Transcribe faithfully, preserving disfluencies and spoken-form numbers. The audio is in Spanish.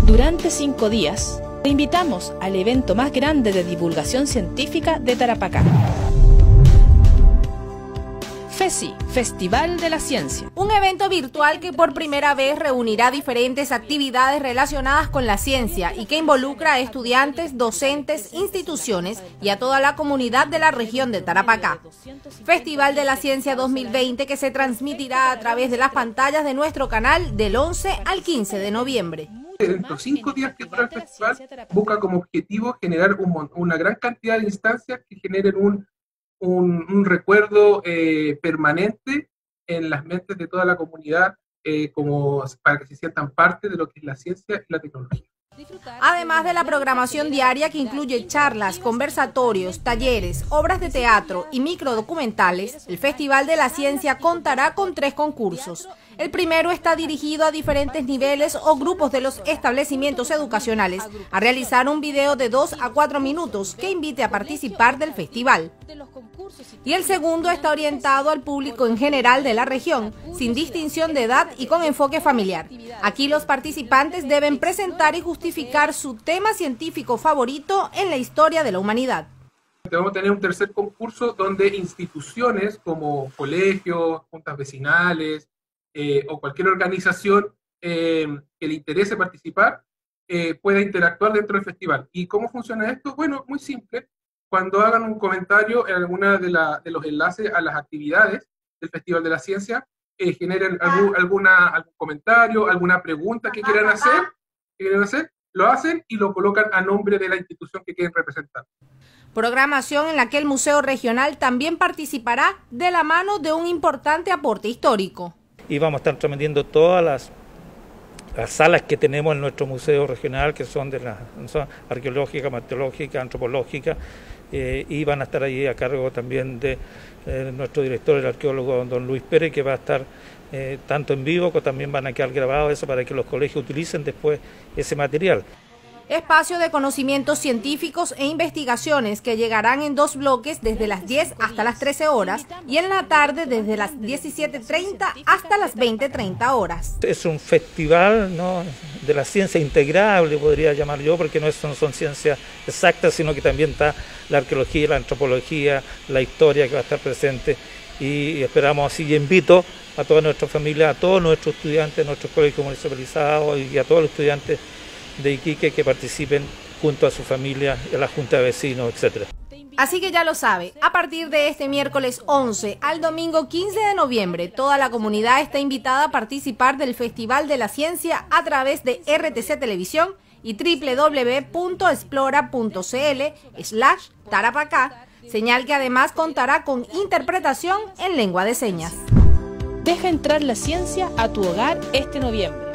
Durante cinco días, te invitamos al evento más grande de divulgación científica de Tarapacá. FECI, Festival de la Ciencia. Un evento virtual que por primera vez reunirá diferentes actividades relacionadas con la ciencia y que involucra a estudiantes, docentes, instituciones y a toda la comunidad de la región de Tarapacá. Festival de la Ciencia dos mil veinte que se transmitirá a través de las pantallas de nuestro canal del once al quince de noviembre. En los cinco días que dura el festival, busca como objetivo generar un, una gran cantidad de instancias que generen un, un, un recuerdo eh, permanente en las mentes de toda la comunidad, eh, como para que se sientan parte de lo que es la ciencia y la tecnología. Además de la programación diaria que incluye charlas, conversatorios, talleres, obras de teatro y microdocumentales, el Festival de la Ciencia contará con tres concursos. El primero está dirigido a diferentes niveles o grupos de los establecimientos educacionales a realizar un video de dos a cuatro minutos que invite a participar del festival. Y el segundo está orientado al público en general de la región, sin distinción de edad y con enfoque familiar. Aquí los participantes deben presentar y justificar su tema científico favorito en la historia de la humanidad. Vamos a tener un tercer concurso donde instituciones como colegios, juntas vecinales eh, o cualquier organización eh, que le interese participar eh, pueda interactuar dentro del festival. ¿Y cómo funciona esto? Bueno, muy simple. Cuando hagan un comentario en alguna de, la, de los enlaces a las actividades del Festival de la Ciencia, eh, generen algún, alguna, algún comentario, alguna pregunta que quieran hacer, que quieran hacer, lo hacen y lo colocan a nombre de la institución que quieren representar. Programación en la que el Museo Regional también participará de la mano de un importante aporte histórico. Y vamos a estar transmitiendo todas las, las salas que tenemos en nuestro Museo Regional, que son de la son arqueológica, martológica, antropológica, eh, y van a estar ahí a cargo también de eh, nuestro director, el arqueólogo don Luis Pérez, que va a estar eh, tanto en vivo como también van a quedar grabados eso para que los colegios utilicen después ese material. Espacio de conocimientos científicos e investigaciones que llegarán en dos bloques desde las diez hasta las trece horas y en la tarde desde las diecisiete treinta hasta las veinte treinta horas. Es un festival, ¿no?, de la ciencia integrable, podría llamar yo, porque no son, son ciencias exactas, sino que también está la arqueología, la antropología, la historia que va a estar presente, y esperamos así, y invito a toda nuestra familia, a todos nuestros estudiantes, a nuestros colegios municipalizados y a todos los estudiantes de Iquique que participen junto a su familia, a la junta de vecinos, etcétera. Así que ya lo sabe, a partir de este miércoles once al domingo quince de noviembre, toda la comunidad está invitada a participar del Festival de la Ciencia a través de R T C Televisión y doble u doble u doble u punto explora punto c l slash Tarapacá, señal que además contará con interpretación en lengua de señas. Deja entrar la ciencia a tu hogar este noviembre.